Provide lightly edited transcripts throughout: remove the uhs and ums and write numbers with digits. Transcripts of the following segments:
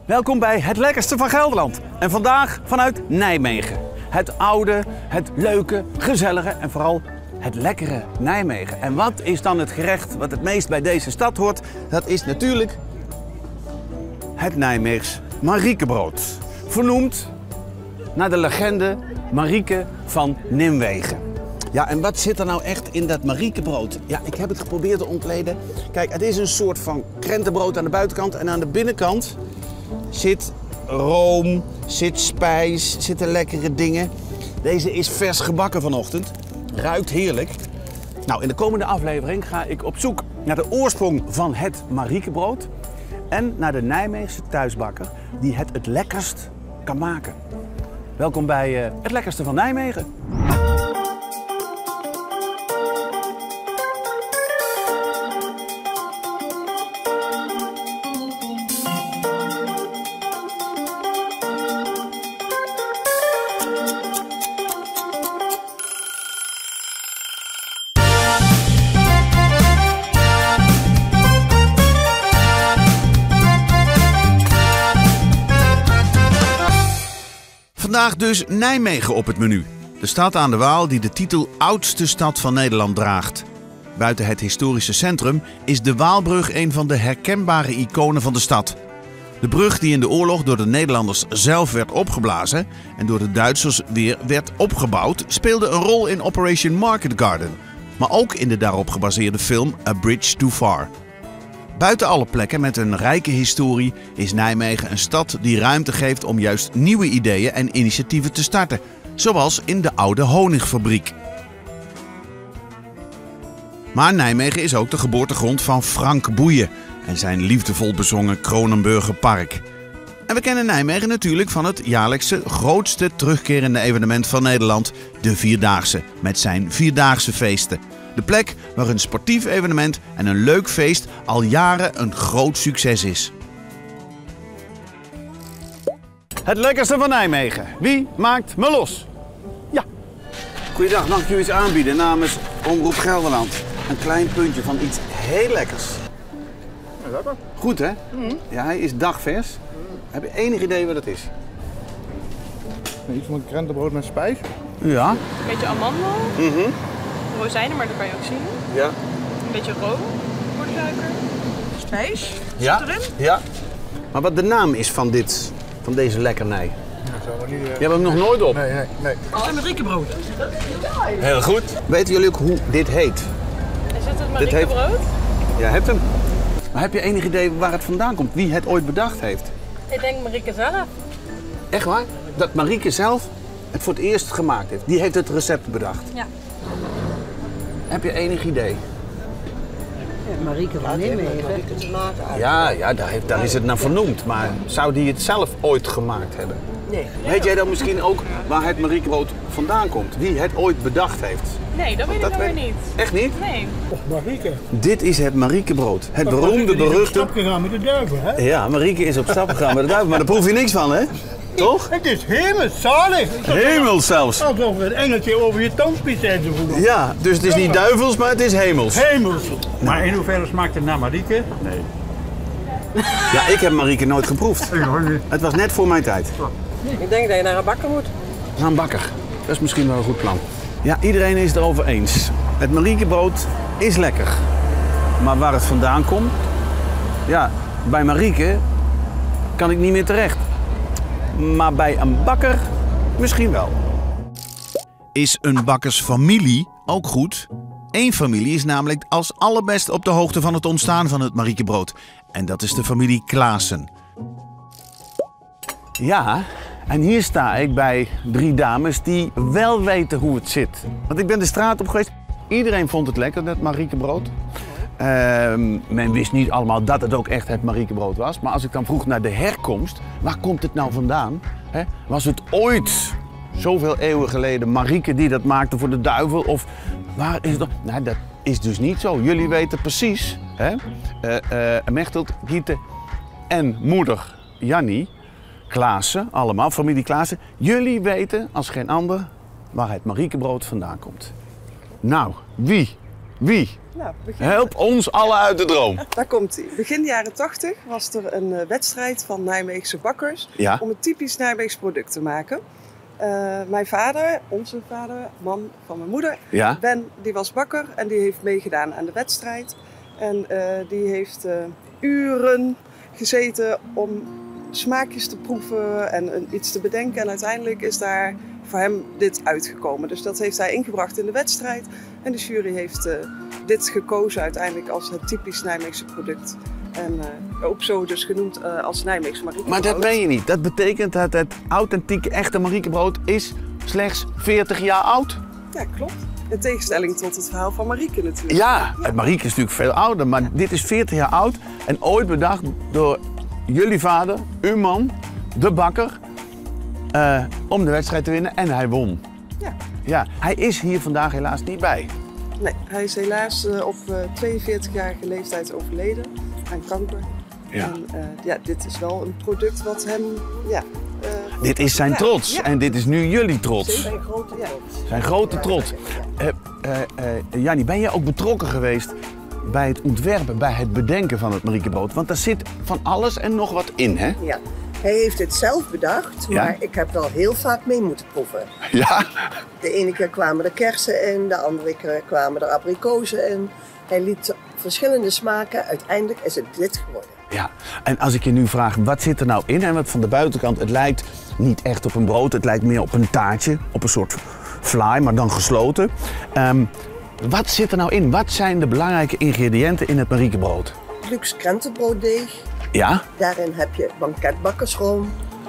Welkom bij het lekkerste van Gelderland. En vandaag vanuit Nijmegen. Het oude, het leuke, gezellige en vooral het lekkere Nijmegen. En wat is dan het gerecht wat het meest bij deze stad hoort? Dat is natuurlijk het Nijmeegs Mariekebrood. Vernoemd naar de legende Marieke van Nimwegen. Ja, en wat zit er nou echt in dat Mariekebrood? Ja, ik heb het geprobeerd te ontleden. Kijk, het is een soort van krentenbrood aan de buitenkant en aan de binnenkant zit room, zit spijs, zitten lekkere dingen. Deze is vers gebakken vanochtend. Ruikt heerlijk. Nou, in de komende aflevering ga ik op zoek naar de oorsprong van het Mariekebrood en naar de Nijmeegse thuisbakker die het lekkerst kan maken. Welkom bij het lekkerste van Nijmegen. Vandaag dus Nijmegen op het menu. De stad aan de Waal die de titel oudste stad van Nederland draagt. Buiten het historische centrum is de Waalbrug een van de herkenbare iconen van de stad. De brug die in de oorlog door de Nederlanders zelf werd opgeblazen en door de Duitsers weer werd opgebouwd, speelde een rol in Operation Market Garden, maar ook in de daarop gebaseerde film A Bridge Too Far. Buiten alle plekken met een rijke historie is Nijmegen een stad die ruimte geeft om juist nieuwe ideeën en initiatieven te starten. Zoals in de oude honingfabriek. Maar Nijmegen is ook de geboortegrond van Frank Boeien en zijn liefdevol bezongen Kronenburger Park. En we kennen Nijmegen natuurlijk van het jaarlijkse grootste terugkerende evenement van Nederland, de Vierdaagse, met zijn Vierdaagse feesten. De plek waar een sportief evenement en een leuk feest al jaren een groot succes is. Het lekkerste van Nijmegen. Wie maakt me los? Ja. Goeiedag, mag ik u iets aanbieden namens Omroep Gelderland? Een klein puntje van iets heel lekkers. Ja, lekker. Goed hè? Ja, hij is dagvers. Heb je enig idee wat het is? Iets van krentenbrood met spijs. Ja. Een beetje amandel, rozijnen, maar dat kan je ook zien. Ja. Een beetje room, moordsuiker, spijs, Ja. zit erin. Ja. Maar wat de naam is van deze lekkernij? Dat zou maar niet... Je hebt hem nog nooit op. Nee. Oh, en Mariekebrood. Heel goed. Weten jullie ook hoe dit heet? Is het het Dit heeft- Mariekebrood? Ja, hebt hem. Maar heb je enig idee waar het vandaan komt? Wie het ooit bedacht heeft? Ik denk Marieke zelf. Echt waar? Dat Marieke zelf het voor het eerst gemaakt heeft. Die heeft het recept bedacht. Ja. Heb je enig idee? Marieke van Nimwegen. Ja, daar is het naar vernoemd. Maar zou die het zelf ooit gemaakt hebben? Nee. Weet jij dan misschien ook waar het Mariekebrood vandaan komt? Wie het ooit bedacht heeft? Nee, dat weet ik dan weer niet. Echt niet? Nee. Och, Marieke. Dit is het Mariekebrood. Het beroemde, beruchte... Stap gegaan met de duivel, hè? Ja, Marieke is op stap gegaan met de duivel. Maar daar proef je niks van, hè? Toch? Het is hemelzalig. Hemel zelfs. Alsof het engeltje over je tongspies zijn te voelen. Ja, dus het is niet duivels, maar het is hemels. Hemels. Maar in hoeverre smaakt het naar Marieke? Nee. Ja, ik heb Marieke nooit geproefd. Het was net voor mijn tijd. Ik denk dat je naar een bakker moet. Naar een bakker. Dat is misschien wel een goed plan. Ja, iedereen is het erover eens. Het Mariekebrood is lekker. Maar waar het vandaan komt? Ja, bij Marieke kan ik niet meer terecht. Maar bij een bakker misschien wel. Is een bakkersfamilie ook goed? Eén familie is namelijk als allerbest op de hoogte van het ontstaan van het Mariekebrood. En dat is de familie Klaassen. Ja, en hier sta ik bij 3 dames die wel weten hoe het zit. Want ik ben de straat op geweest. Iedereen vond het lekker, dat Mariekebrood. Men wist niet allemaal dat het ook echt het Mariekebrood was. Maar als ik dan vroeg naar de herkomst, waar komt het nou vandaan? Hè? Was het ooit, zoveel eeuwen geleden, Marieke die dat maakte voor de duivel? Of waar is het? Nou, dat is dus niet zo. Jullie weten precies, hè? Mechtelt, Giete en moeder Jannie Klaassen, allemaal, familie Klaassen. Jullie weten als geen ander waar het Mariekebrood vandaan komt. Nou, wie Nou, Help ons alle uit de droom. Daar komt hij. Begin jaren 80 was er een wedstrijd van Nijmeegse bakkers Ja. om een typisch Nijmeegs product te maken. Mijn vader, onze vader, man van mijn moeder, Ja. Ben, die was bakker en die heeft meegedaan aan de wedstrijd. En die heeft uren gezeten om smaakjes te proeven en iets te bedenken. En uiteindelijk is daar voor hem dit uitgekomen. Dus dat heeft hij ingebracht in de wedstrijd. En de jury heeft dit gekozen uiteindelijk als het typisch Nijmeegse product. En ook zo dus genoemd als Nijmeegse mariekebrood. Maar dat meen je niet. Dat betekent dat het authentieke echte mariekebrood is slechts 40 jaar oud? Ja, klopt. In tegenstelling tot het verhaal van Marieke natuurlijk. Ja, het Marieke is natuurlijk veel ouder, maar dit is 40 jaar oud. En ooit bedacht door jullie vader, uw man, de bakker, om de wedstrijd te winnen. En hij won. Ja. Ja, hij is hier vandaag helaas niet bij. Nee, hij is helaas op 42-jarige leeftijd overleden aan kanker. Ja. En dit is wel een product wat hem... Dit is zijn trots ja. en dit is nu jullie trots. Zijn grote Zijn grote trots. Jannie, ben jij ook betrokken geweest bij het ontwerpen, bij het bedenken van het mariekebrood? Want daar zit van alles en nog wat in, hè? Ja, hij heeft het zelf bedacht, Ja. maar ik heb wel heel vaak mee moeten proeven. Ja. De ene keer kwamen er kersen in, de andere keer kwamen er abrikozen in. Hij liet verschillende smaken, uiteindelijk is het dit geworden. Ja, en als ik je nu vraag, wat zit er nou in? En wat van de buitenkant, het lijkt niet echt op een brood, het lijkt meer op een taartje, op een soort fly, maar dan gesloten. Wat zit er nou in? Wat zijn de belangrijke ingrediënten in het mariekebrood? Luxe krentenbrooddeeg, Ja? daarin heb je banketbakkersroom,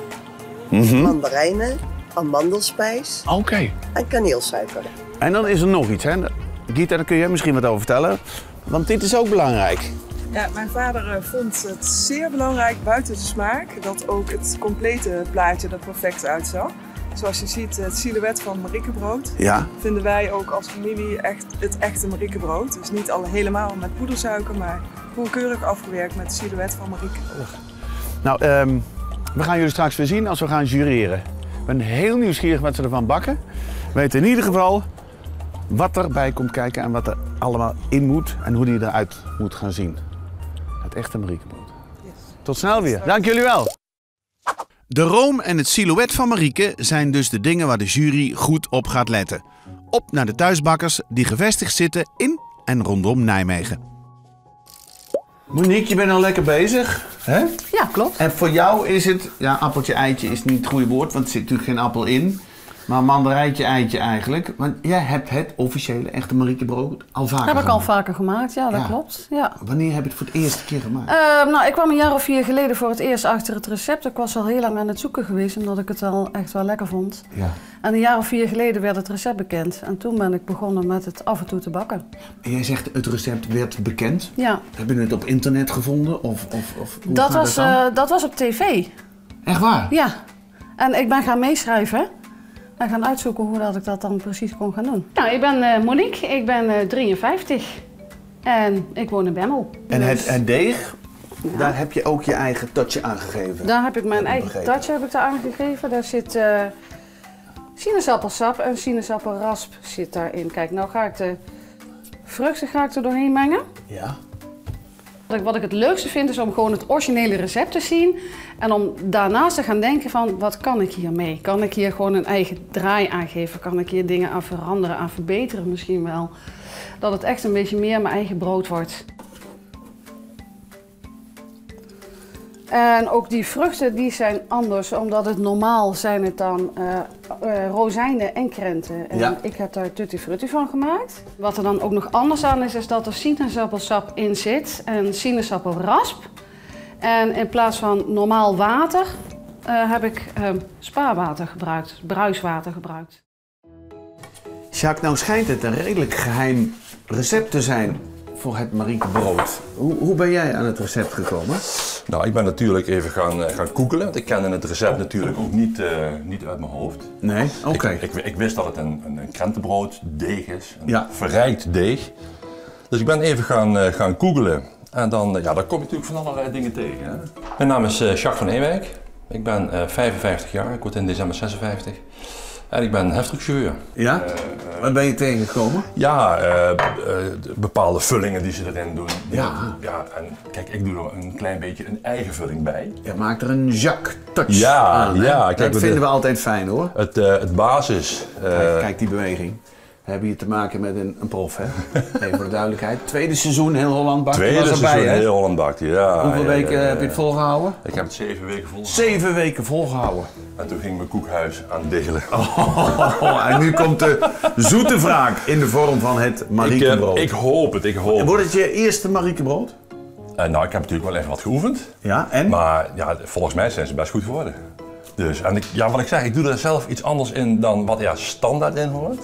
mandarijnen, amandelspijs Oké. en kaneelsuiker. En dan is er nog iets, hè? Gita, daar kun jij misschien wat over vertellen, want dit is ook belangrijk. Ja, mijn vader vond het zeer belangrijk buiten de smaak dat ook het complete plaatje er perfect uitzag. Zoals je ziet, het silhouet van mariekebrood Ja. vinden wij ook als familie echt het echte mariekebrood. Dus niet helemaal met poedersuiker, maar gewoon keurig afgewerkt met het silhouet van Marieke. Nou, we gaan jullie straks weer zien als we gaan jureren. Ik ben heel nieuwsgierig wat ze ervan bakken. We weten in ieder geval wat erbij komt kijken en wat er allemaal in moet en hoe die eruit moet gaan zien. Het echte mariekebrood. Yes. Tot snel weer. Dank jullie wel. De room en het silhouet van Marieke zijn dus de dingen waar de jury goed op gaat letten. Op naar de thuisbakkers die gevestigd zitten in en rondom Nijmegen. Monique, je bent al lekker bezig, hè? Ja, klopt. En voor jou is het, ja, appeltje eitje is niet het goede woord, want er zit natuurlijk geen appel in. Maar mandarijntje eitje eigenlijk. Want jij hebt het officiële echte mariekebrood al vaker Dat heb ik al gemaakt. vaker gemaakt, ja, dat Ja. klopt. Ja. Wanneer heb je het voor het eerste keer gemaakt? Nou, ik kwam een jaar of 4 geleden voor het eerst achter het recept. Ik was al heel lang aan het zoeken geweest, omdat ik het al echt wel lekker vond. Ja. En een jaar of 4 geleden werd het recept bekend. En toen ben ik begonnen met het af en toe te bakken. En jij zegt het recept werd bekend. Ja, Heb je het op internet gevonden? Of hoe gaat dat dan? dat was op tv. Echt waar? Ja. En ik ben gaan meeschrijven. En gaan uitzoeken hoe dat ik dat dan precies kon gaan doen. Nou, ik ben Monique, ik ben 53. En ik woon in Bemmel. En Dus het deeg, daar heb je ook je eigen touchje aan gegeven. daar heb ik mijn Heb ik eigen begrepen. touch heb ik daar aangegeven. Daar zit sinaasappelsap en sinaasappelrasp zit daarin. Kijk, nou ga ik de vruchten er doorheen mengen. Ja. Wat ik het leukste vind is om gewoon het originele recept te zien. En om daarnaast te gaan denken van, wat kan ik hiermee? Kan ik hier gewoon een eigen draai aan geven? Kan ik hier dingen aan veranderen, aan verbeteren misschien wel? Dat het echt een beetje meer mijn eigen brood wordt. En ook die vruchten die zijn anders, omdat het normaal zijn het dan rozijnen en krenten. En Ja. ik heb daar tutti frutti van gemaakt. Wat er dan ook nog anders aan is dat er sinaasappelsap in zit en sinaasappelrasp. En in plaats van normaal water heb ik spaarwater gebruikt, bruiswater gebruikt. Jacques, nou schijnt het een redelijk geheim recept te zijn voor het mariekebrood. Hoe ben jij aan het recept gekomen? Nou, ik ben natuurlijk even gaan googlen. Want ik kende het recept natuurlijk ook niet uit mijn hoofd. Nee? Oké. Ik wist dat het een krentenbrooddeeg is, een Ja. verrijkt deeg. Dus ik ben even gaan googlen. En dan kom je natuurlijk van allerlei dingen tegen. Hè? Mijn naam is Jacques van Ewijk. Ik ben 55 jaar, ik word in december 56. En ik ben heftruckchauffeur. Ja? Wat ben je tegengekomen? Ja, bepaalde vullingen die ze erin doen. Ja. Ja, en kijk, ik doe er een klein beetje een eigen vulling bij. Je maakt er een Jacques touch Ja, aan. Hè? ja. Kijk, dat vinden we altijd fijn hoor. Het basis. Kijk die beweging. We hebben hier te maken met een prof, hè? Even voor de duidelijkheid. Tweede seizoen heel Holland Bakt. Tweede was erbij, seizoen hè? heel Holland Bakt, ja. Hoeveel ja, weken heb je het volgehouden? Ik heb het 7 weken volgehouden. 7 weken volgehouden. En toen ging mijn koekhuis aan het diggelen. En nu komt de zoete wraak in de vorm van het Mariekebrood. Ik hoop het, ik hoop het. Wordt het je eerste Mariekebrood? Nou, ik heb natuurlijk wel even wat geoefend. Ja, en? Maar ja, volgens mij zijn ze best goed geworden. Dus, en wat ik zeg, ik doe er zelf iets anders in dan wat standaard in hoort.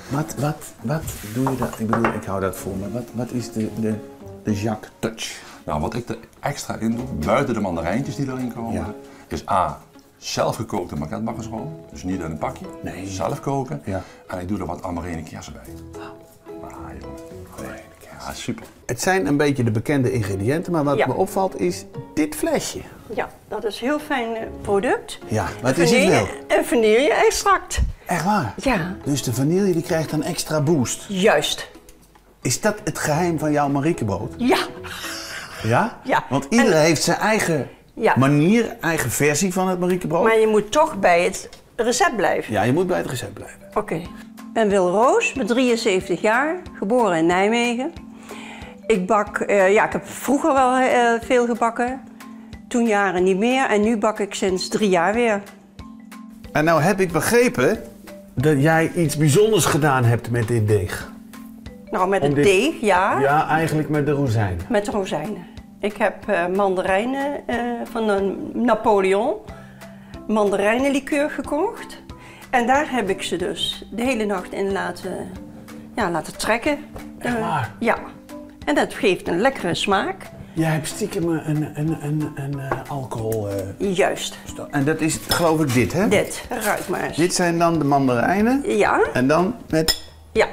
Wat doe je dat? Ik bedoel, ik hou dat voor me. Wat is de Jacques touch? Nou, wat ik er extra in doe, buiten de mandarijntjes die erin komen, Ja. is A, zelfgekookte maketbakkersrol. Dus niet in een pakje. Nee. Zelf koken. Ja. En ik doe er wat amarene kersen bij. Jongen. Ja, super. Het zijn een beetje de bekende ingrediënten, maar wat Ja. me opvalt is dit flesje. Ja, dat is een heel fijn product. Ja, wat is het wel? Een vanille-extract. Echt waar? Ja, Dus de vanille die krijgt een extra boost. juist. Is dat het geheim van jouw Mariekebrood? Ja. Ja? Ja. Want iedereen heeft zijn eigen Ja. manier, eigen versie van het Mariekebrood. Maar je moet toch bij het recept blijven. Ja, je moet bij het recept blijven. Oké. Ik ben Wil Roos, ben 73 jaar, geboren in Nijmegen. Ik bak, ik heb vroeger wel veel gebakken. Toen jaren niet meer en nu bak ik sinds 3 jaar weer. En nou heb ik begrepen dat jij iets bijzonders gedaan hebt met dit deeg. Nou, met Om het dit- deeg, ja, Ja, eigenlijk met de rozijnen. met rozijnen. Ik heb mandarijnen van een Napoleon, mandarijnenlikeur gekocht. En daar heb ik ze dus de hele nacht in laten trekken. Echt waar? Ja. En dat geeft een lekkere smaak. Jij hebt stiekem een alcohol... Juist. En dat is geloof ik dit, hè? Dit, ruik maar eens. Dit zijn dan de mandarijnen. Ja, En dan met... ja.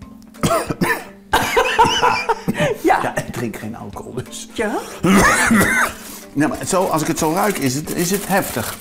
Ja. Ja, ik drink geen alcohol dus. Ja. Nou, maar als ik het zo ruik is het heftig.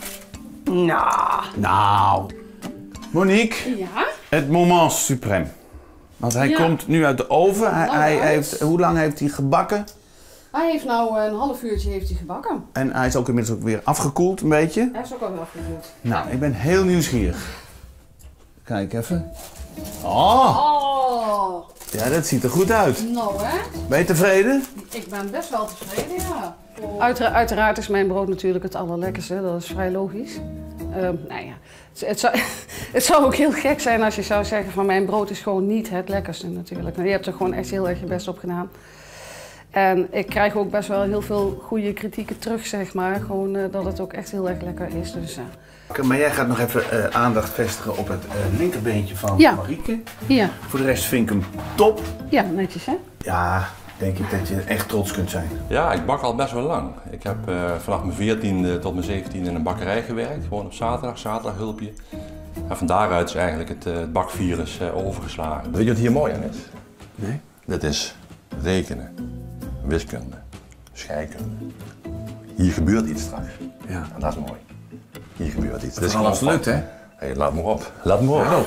Nou. Monique, Ja? het moment suprême. Want hij Ja. komt nu uit de oven. Hij uit. heeft, hoe lang heeft hij gebakken? Hij heeft nou een half uurtje heeft hij gebakken. En hij is ook inmiddels ook weer afgekoeld een beetje. Hij is ook al wel afgekoeld. Nou, ik ben heel nieuwsgierig. Kijk even. Oh, Oh, ja, dat ziet er goed uit. nou hè. Ben je tevreden? Ik ben best wel tevreden, ja. Uiteraard is mijn brood natuurlijk het allerlekkerste, dat is vrij logisch. Nou ja, het zou ook heel gek zijn als je zou zeggen van mijn brood is gewoon niet het lekkerste natuurlijk. Nou, je hebt er gewoon echt heel erg je best op gedaan. En ik krijg ook best wel heel veel goede kritieken terug, zeg maar. Gewoon dat het ook echt heel erg lekker is. Dus, Maar jij gaat nog even aandacht vestigen op het linkerbeentje van Ja. Marieke. ja. Voor de rest vind ik hem top. Ja, netjes hè? Ja, denk ik dat je echt trots kunt zijn. Ja, ik bak al best wel lang. Ik heb vanaf mijn 14e tot mijn 17e in een bakkerij gewerkt. Gewoon op zaterdag hulpje. En van daaruit is eigenlijk het bakvirus overgeslagen. Weet je wat hier mooi aan is? Nee? Dit is rekenen, wiskunde, scheikunde. Hier gebeurt iets straks. Ja. En dat is mooi. Hier gebeurt iets. Dit is Vooral als het gewoon lukt, hè? Hey, laat me op. Laat me op.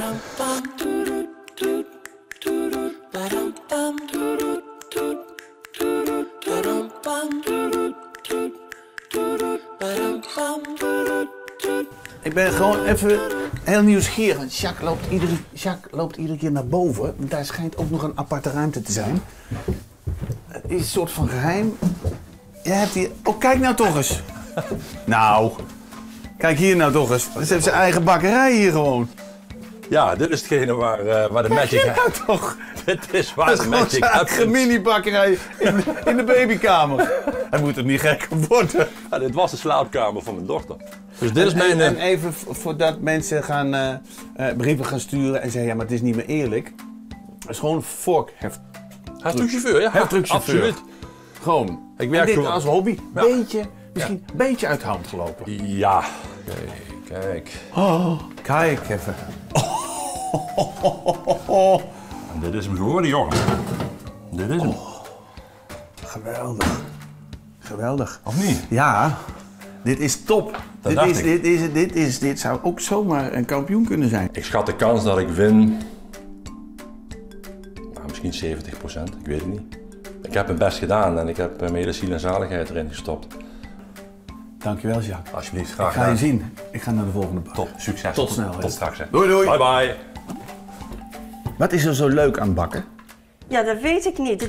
Ik ben gewoon even heel nieuwsgierig. Jacques loopt iedere keer naar boven. Daar schijnt ook nog een aparte ruimte te zijn. Het is een soort van geheim. Jij hebt hier... Oh, kijk nou toch eens. Nou, kijk hier nou toch eens. Ze heeft zijn eigen bakkerij hier gewoon. Ja, dit is hetgene waar de magic... Ja, toch. Dit is waar Dat is de gewoon magic zijn eigen happens. mini-bakkerij in de babykamer. Hij moet er niet gek op worden. Ja, dit was de slaapkamer van mijn dochter. Dus dit is mijn... En even voordat mensen gaan brieven gaan sturen en zeggen ja, maar het is niet meer eerlijk. Het is gewoon een vorkheft. Heftruckchauffeur, ja. Heftruckchauffeur. Absoluut. Gewoon. Ik werk en dit gewoon- als hobby. Ja. Misschien een beetje uit de hand gelopen. Ja. Kijk. Oh, kijk even. En dit is hem geworden, jongen. Dit is hem. Geweldig. Geweldig. Of niet? Ja, dit is top. Dat dacht ik. Dit zou ook zomaar een kampioen kunnen zijn. Ik schat de kans dat ik win misschien 70%, ik weet het niet. Ik heb mijn best gedaan en ik heb mijn hele ziel en zaligheid erin gestopt. Dankjewel, Jacques. Alsjeblieft, graag Ik ga je zien. Ik ga naar de volgende bak. Top, succes. Tot snel. Tot straks. Hè. Doei, doei. Bye bye. Wat is er zo leuk aan bakken? Ja, dat weet ik niet.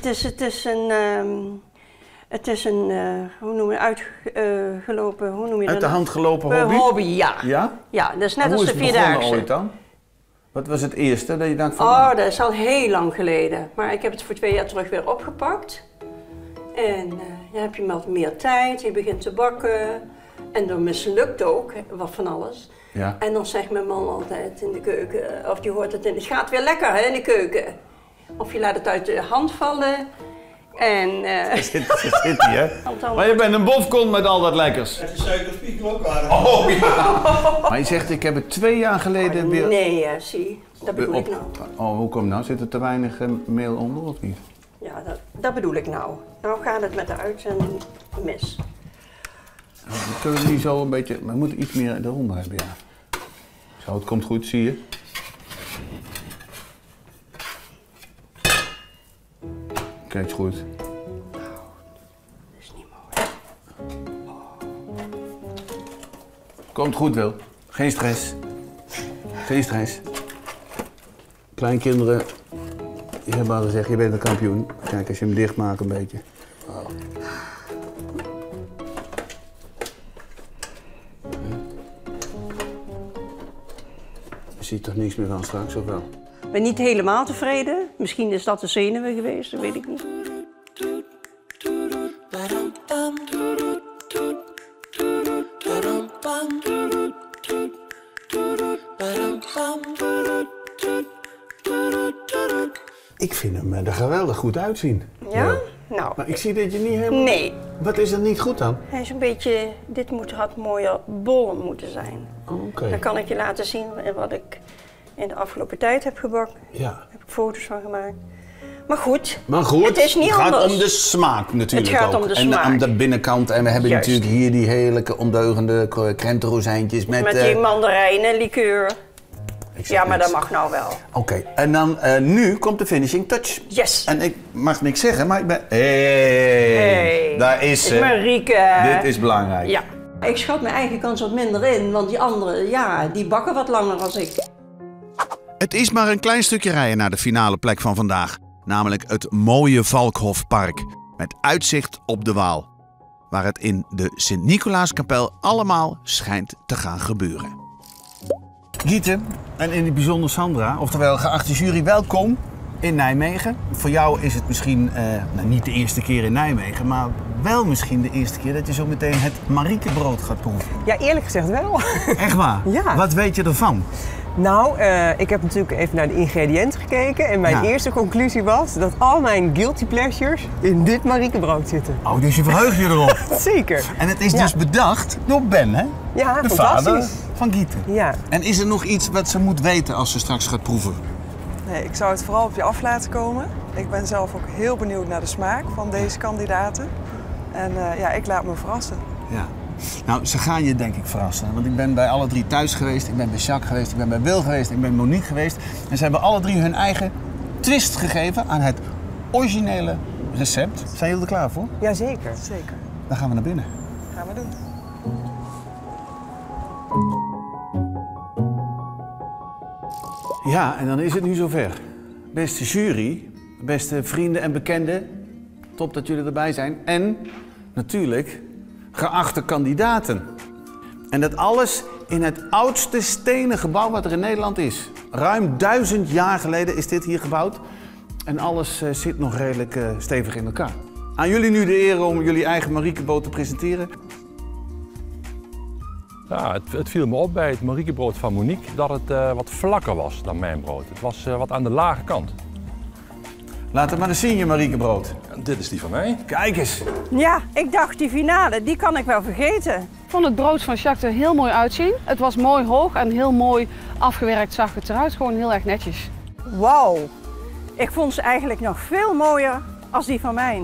Het is een hoe noem je uitgelopen, hoe noem je dat? Uit de hand gelopen hobby? Hobby, ja. Ja? Ja, dat is net En als hoe de is het begonnen Vierdaagse. ooit dan? Wat was het eerste dat je dacht van... Oh, dat is al heel lang geleden. Maar ik heb het voor 2 jaar terug weer opgepakt. En dan heb je wat meer tijd, je begint te bakken. En dan mislukt ook wat van alles. Ja. En dan zegt mijn man altijd in de keuken, of je hoort het het gaat weer lekker hè, in de keuken. Of je laat het uit de hand vallen. En... Zit hij, hè? Maar je bent een bofkont met al dat lekkers. Met de suikerspiekel ook aan. Oh ja. Maar je zegt, ik heb het 2 jaar geleden weer... Nee, zie, dat bedoel ik nou. Oh, hoe komt nou? Zit er te weinig meel onder of niet? Ja, dat bedoel ik nou. Nou gaat het met de uitzending mis. We kunnen niet zo een beetje... We moeten iets meer eronder hebben, ja. Zo, het komt goed, zie je. Kijk goed. Nou, dat is niet mooi. Komt goed, Wil. Geen stress. Geen stress. Kleinkinderen, die hebben al gezegd, je bent een kampioen. Kijk, als je hem dicht maakt een beetje. Oh. Je ziet toch niks meer van straks, of wel? Ik ben niet helemaal tevreden. Misschien is dat de zenuwen geweest, dat weet ik niet. Ik vind hem er geweldig goed uitzien. Ja? Nou. Maar ik zie dat je niet helemaal... Nee. Wat is er niet goed dan? Hij is een beetje... had mooier bol moeten zijn. Oké. Dan kan ik je laten zien wat ik in de afgelopen tijd heb gebakken. Ja. Daar heb ik foto's van gemaakt. Maar goed, het is niet het gaat anders. om de smaak natuurlijk Het gaat ook. om de en smaak. om de binnenkant. En we hebben Juist. natuurlijk hier die heerlijke ondeugende krentenrozijntjes met... Met die mandarijnen, likeur. Ja, maar niks. dat mag nou wel. Oké, en dan nu komt de finishing touch. Yes. En ik mag niks zeggen, maar ik ben... Hey, daar is ze. Marieke. Dit is belangrijk. Ja. Ik schat mijn eigen kans wat minder in, want die anderen, ja, die bakken wat langer als ik. Het is maar een klein stukje rijden naar de finale plek van vandaag. Namelijk het mooie Valkhofpark. Met uitzicht op de Waal. Waar het in de Sint-Nicolaaskapel allemaal schijnt te gaan gebeuren. Giete, en in het bijzonder Sandra, oftewel geachte jury, welkom in Nijmegen. Voor jou is het misschien niet de eerste keer in Nijmegen, maar wel misschien de eerste keer dat je zo meteen het Mariekebrood gaat proeven. Ja, eerlijk gezegd wel. Echt waar? Ja. Wat weet je ervan? Nou, ik heb natuurlijk even naar de ingrediënten gekeken en mijn eerste conclusie was dat al mijn guilty pleasures in dit Mariekebrood zitten. Oh, dus je verheugt je erop? Zeker. En het is dus bedacht door Ben, hè? Ja, de fantastisch. vader van Giete. Ja. En is er nog iets wat ze moet weten als ze straks gaat proeven? Nee, ik zou het vooral op je af laten komen. Ik ben zelf ook heel benieuwd naar de smaak van deze kandidaten. En ik laat me verrassen. Ja. Nou, ze gaan je denk ik verrassen. Want ik ben bij alle 3 thuis geweest. Ik ben bij Jacques geweest, ik ben bij Wil geweest, ik ben bij Monique geweest. En ze hebben alle 3 hun eigen twist gegeven aan het originele recept. Zijn jullie er klaar voor? Jazeker. Zeker. Dan gaan we naar binnen. Gaan we doen. Ja, en dan is het nu zover. Beste jury, beste vrienden en bekenden, top dat jullie erbij zijn. En natuurlijk, geachte kandidaten. En dat alles in het oudste stenen gebouw wat er in Nederland is. Ruim 1000 jaar geleden is dit hier gebouwd. En alles zit nog redelijk stevig in elkaar. Aan jullie nu de eer om jullie eigen Mariekebrood te presenteren. Ja, het viel me op bij het Mariekebrood van Monique dat het wat vlakker was dan mijn brood. Het was wat aan de lage kant. Laat het maar eens zien, je Mariekebrood. Dit is die van mij. Kijk eens. Ja, ik dacht die finale, die kan ik wel vergeten. Ik vond het brood van Jacques er heel mooi uitzien. Het was mooi hoog en heel mooi afgewerkt zag het eruit. Gewoon heel erg netjes. Wauw. Ik vond ze eigenlijk nog veel mooier als die van mij.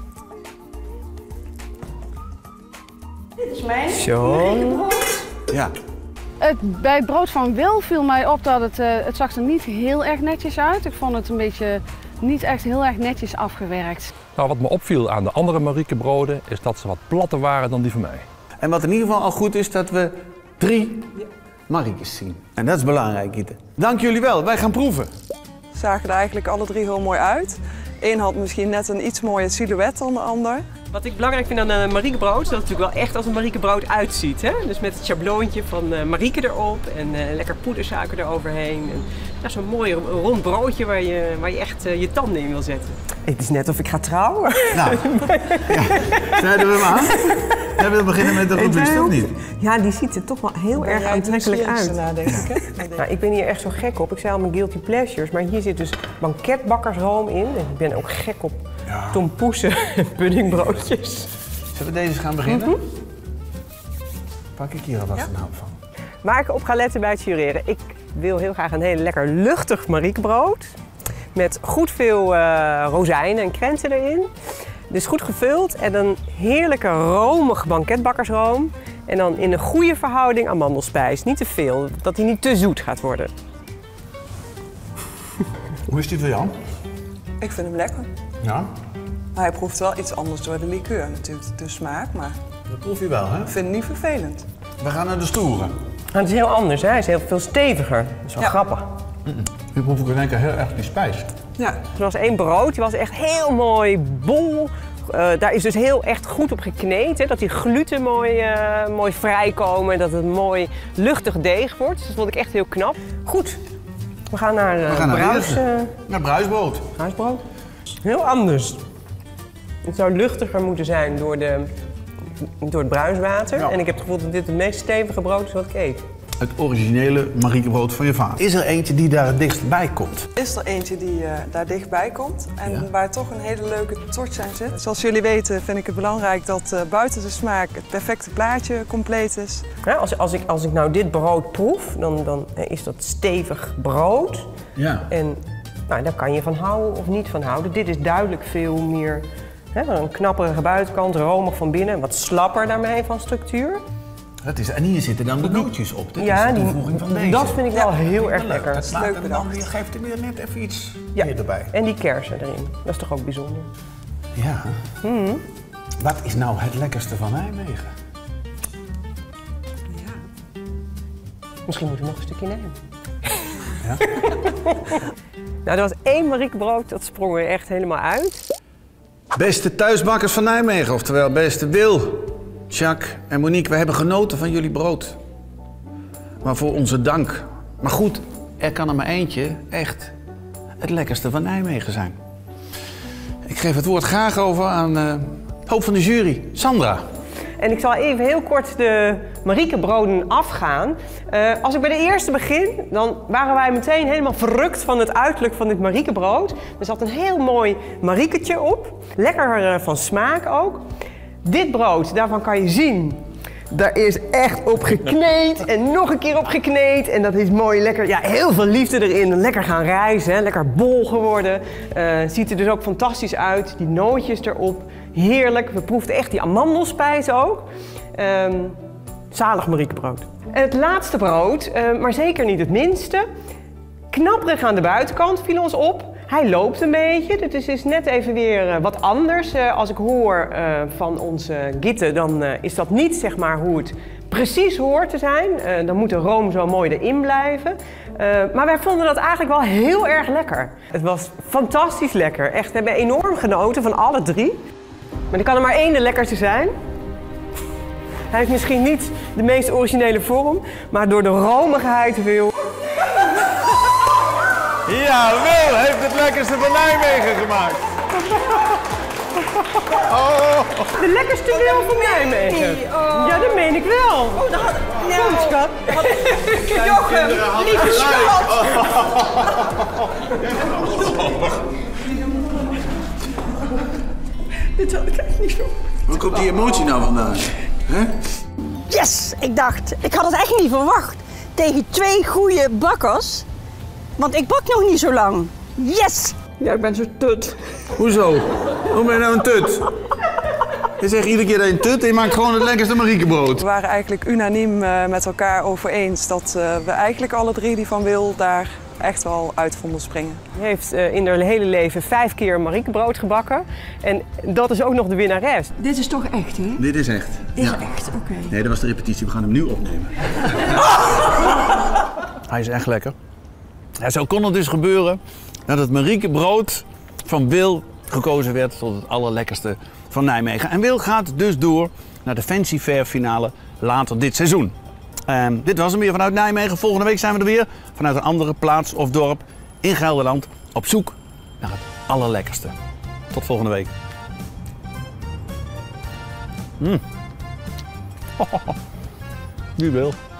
Dit is mijn Mariekebrood. Ja. Bij het brood van Wil viel mij op dat het zag er niet heel erg netjes uit. Ik vond het een beetje niet echt heel erg netjes afgewerkt. Nou, wat me opviel aan de andere Mariekebroden is dat ze wat platter waren dan die van mij. En wat in ieder geval al goed is, dat we 3 Mariekes zien. En dat is belangrijk, Gieten. Dank jullie wel, wij gaan proeven. Zagen er eigenlijk alle 3 heel mooi uit. Eén had misschien net een iets mooier silhouet dan de ander. Wat ik belangrijk vind aan een mariekebrood is dat het natuurlijk wel echt als een mariekebrood uitziet. Hè? Dus met het schabloontje van Marieke erop en lekker poedersuiker eroverheen. En, zo'n mooi rond broodje waar je echt je tanden in wil zetten. Het is net of ik ga trouwen. Nou, snijden we hem aan? Jij wil beginnen met de roetbiefstuk of niet? Ja, die ziet er toch wel heel erg aantrekkelijk uit. Denk ik, Nou, ik ben hier echt zo gek op. Ik zei al mijn guilty pleasures, maar hier zit dus banketbakkersroom in. En ik ben ook gek op tompoesen en puddingbroodjes. Zullen we deze gaan beginnen? Pak ik hier alvast een hap van. Waar ik op ga letten bij het jureren. Ik wil heel graag een heel lekker luchtig mariekebrood. Met goed veel rozijnen en krenten erin. Dus goed gevuld en een heerlijke romig banketbakkersroom. En dan in een goede verhouding amandelspijs. Niet te veel, dat hij niet te zoet gaat worden. Hoe is die voor jou? Ik vind hem lekker. Ja? Maar hij proeft wel iets anders door de liqueur natuurlijk, de smaak. Maar Dat proef je wel, hè? ik vind het niet vervelend. We gaan naar de stoere. Het is heel anders, hè? Hij is heel veel steviger. Dat is wel grappig. Nu proef ik in één keer heel erg die spijs. Ja. Er was 1 brood, die was echt heel mooi bol. Daar is dus heel echt goed op gekneed, hè? Dat die gluten mooi vrijkomen, dat het mooi luchtig deeg wordt. Dus dat vond ik echt heel knap. Goed, we gaan naar naar bruisbrood. bruisbrood. Heel anders. Het zou luchtiger moeten zijn door het bruiswater. Ja. En ik heb het gevoel dat dit het meest stevige brood is wat ik eet. Het originele mariekebrood van je vader. Is er eentje die daar het dichtst bij komt? Is er eentje die daar dichtbij komt en waar toch een hele leuke torch aan zit. Zoals jullie weten vind ik het belangrijk dat buiten de smaak het perfecte plaatje compleet is. Ja, als ik nou dit brood proef, dan is dat stevig brood. Ja. En nou, daar kan je van houden of niet van houden. Dit is duidelijk veel meer een knapperige buitenkant, romig van binnen. Wat slapper daarmee van structuur. En hier zitten dan de nootjes op. Dit is de toevoeging van deze. Dat vind ik wel heel erg lekker. Het smaakt en dan geeft er weer net even iets meer erbij. En die kersen erin. Dat is toch ook bijzonder. Ja. Wat is nou het lekkerste van Nijmegen? Misschien moet ik nog een stukje nemen. Ja? Nou, er was 1 mariekebrood, dat sprong er echt helemaal uit. Beste thuisbakkers van Nijmegen, oftewel beste Wil, Jacques en Monique, we hebben genoten van jullie brood. Maar voor onze dank. Maar goed, er kan er maar eentje echt het lekkerste van Nijmegen zijn. Ik geef het woord graag over aan het hoofd van de jury, Sandra. En ik zal even heel kort de mariekebroden afgaan. Als ik bij de eerste begin, dan waren wij meteen helemaal verrukt van het uiterlijk van dit mariekebrood. Er zat een heel mooi marieketje op. Lekker van smaak ook. Dit brood, daarvan kan je zien, daar is echt op gekneed en nog een keer op gekneed. En dat is mooi lekker, ja, heel veel liefde erin. Lekker gaan rijzen, lekker bol geworden. Ziet er dus ook fantastisch uit, die nootjes erop. Heerlijk, we proefden echt die amandelspijs ook. Zalig mariekebrood. En het laatste brood, maar zeker niet het minste. Knapperig aan de buitenkant viel ons op. Hij loopt een beetje, dus het is net even weer wat anders. Als ik hoor van onze Gitte, dan is dat niet zeg maar hoe het precies hoort te zijn. Dan moet de room zo mooi erin blijven. Maar wij vonden dat eigenlijk wel heel erg lekker. Het was fantastisch lekker. Echt, we hebben enorm genoten van alle 3. Maar er kan er maar 1 de lekkerste zijn. Hij heeft misschien niet de meest originele vorm, maar door de romigheid Wil. Ja, Wil heeft het lekkerste van Nijmegen gemaakt. De lekkerste Wil van Nijmegen. Ja, dat meen ik wel. Kom, schat. Jochem, lieve schat. Dit had ik echt niet zo. Waar komt die emotie nou vandaan? Hè? Yes, ik dacht, ik had het echt niet verwacht. Tegen 2 goede bakkers. Want ik bak nog niet zo lang. Yes! Ja, ik ben zo tut. Hoezo? Hoe ben je nou een tut? Je zegt iedere keer dat je een tut en je maakt gewoon het lekkerste mariekebrood. We waren eigenlijk unaniem met elkaar over eens dat we eigenlijk alle 3 die van Wil daar echt wel uit vonden springen. Hij heeft in haar hele leven 5 keer mariekebrood gebakken. En dat is ook nog de winnares. Dit is toch echt, hè? Dit is echt. Dit is echt, oké. Nee, dat was de repetitie. We gaan hem nu opnemen. Hij is echt lekker. Ja, zo kon het dus gebeuren dat het mariekebrood van Wil gekozen werd tot het allerlekkerste van Nijmegen. En Wil gaat dus door naar de Fancy Fair finale later dit seizoen. Dit was hem weer vanuit Nijmegen. Volgende week zijn we er weer vanuit een andere plaats of dorp in Gelderland op zoek naar het allerlekkerste. Tot volgende week. Nu Wil.